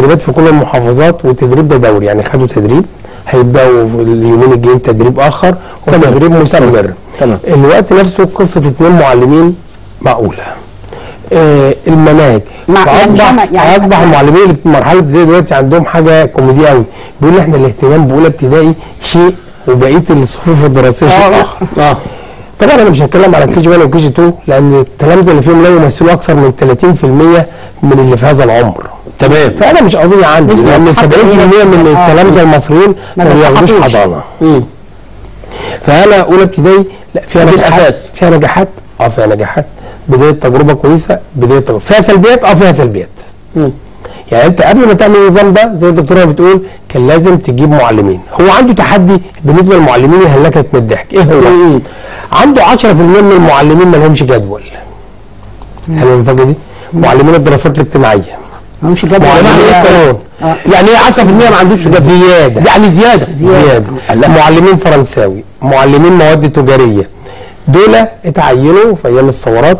تدريبات في كل المحافظات، والتدريب ده دوري، يعني خدوا تدريب هيبداوا اليومين الجايين تدريب اخر وتدريب مستمر. تمام. الوقت نفسه قصه 2 معلمين معقوله. المناهج اصبح المعلمين اللي في مرحله ابتدائي دلوقتي عندهم حاجه كوميديه قوي، بيقول احنا الاهتمام باولى ابتدائي شيء وبقيه الصفوف الدراسيه شيء اخر. طبعا انا مش هتكلم على كي جي 1 وكي جي 2 لان التلامذه اللي فيهم لا يمثلوا اكثر من 30% من اللي في هذا العمر. تمام. فانا مش قضيه عندي لان 70% من التلامذه المصريين ما بياخدوش حضانه. فانا اولى ابتدائي لا فيها نجاحات، فيها نجاحات فيها نجاحات، بدايه تجربه كويسه، بدايه تجربه فيها سلبيات فيها سلبيات. يعني انت قبل ما تعمل النظام ده زي الدكتوره بتقول كان لازم تجيب معلمين. هو عنده تحدي بالنسبه للمعلمين يهلكك من الضحك. ايه هو؟ عنده 10% من المعلمين ما لهمش جدول. حلو المفاجاه دي؟ معلمين الدراسات الاجتماعيه ما لهمش جدول. يعني ايه 10% ما عندوش جدول؟ زياده. يعني زياده. معلمين فرنساوي، معلمين مواد تجاريه، دول اتعينوا في ايام الثورات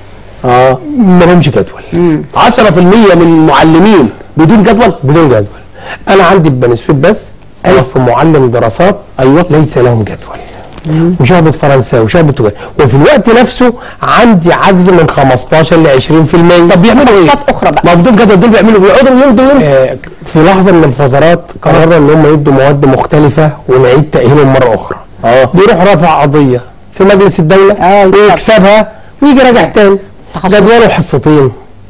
ما لهمش جدول. 10% من المعلمين بدون جدول؟ بدون جدول. انا عندي في بني سويف بس 1000 معلم دراسات ليس لهم جدول. وشعبة فرنساوي وشعبة تجاري، وفي الوقت نفسه عندي عجز من 15 ل 20%. طب بيعملوا ايه؟ اخرى بقى. ما بدون جدول دول بيعملوا بيقعدوا يوم في لحظه من الفترات قررنا ان هم يدوا مواد مختلفه ونعيد تاهيلهم مره اخرى. بيروح رافع قضيه في مجلس الدوله ويكسبها ويجي راجع تاني. جدوله حصتين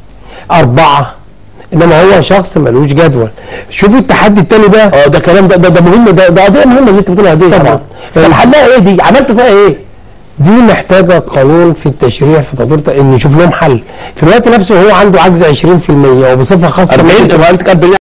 4، انما هو شخص ملوش جدول. شوفوا التحدي الثاني بقى. ده كلام ده مهم، ده قضيه مهمه اللي انت بتقولها دي. طبعا. طب حلها ايه دي؟ عملتوا فيها ايه؟ دي محتاجه قانون في التشريع في تطوير ان يشوف لهم حل. في الوقت نفسه هو عنده عجز 20% وبصفه خاصه 40